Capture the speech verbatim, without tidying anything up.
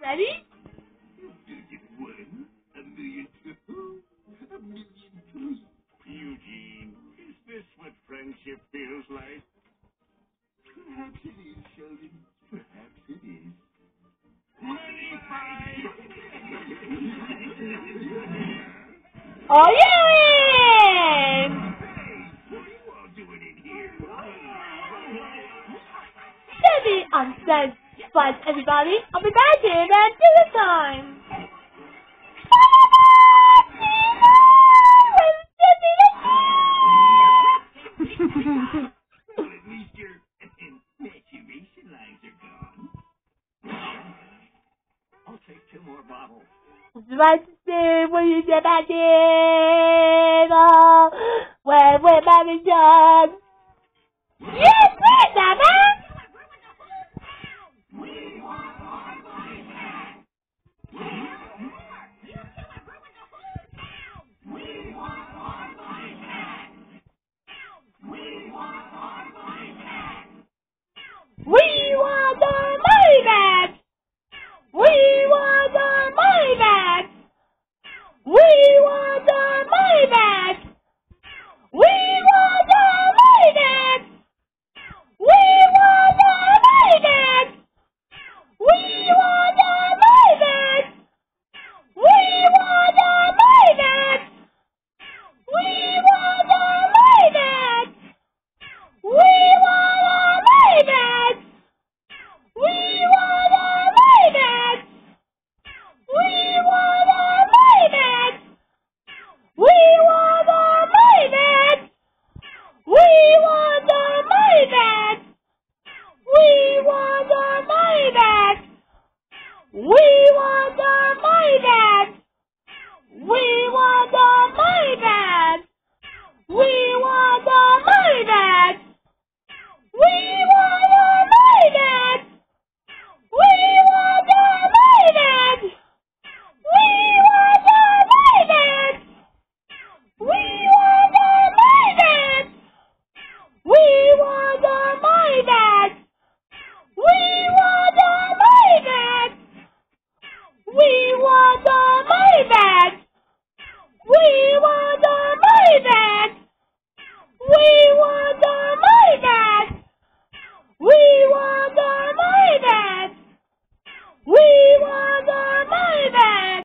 Ready? One, a million two, a million three. Eugene, is this what friendship feels like? Perhaps it is, Sheldon. Perhaps it is. Money fight! Oh, yeah! What are you all doing in here? Steady on set. But everybody, I'll be back here at dinner time. Well, at least your maturation lines are gone. I'll take two more bottles. Right to say, will you get back in? Oh, when we're married, John. Yes, please, Mama. We want our money back! We want our money back! We want our money back! We want our money back! We want our money back! We want our money back! We want our money back! We want our money back! We want our money back! We want our money back! We want our money back! We want our money back! We want our money back! We want our money back! We want our money back! We want our money back! We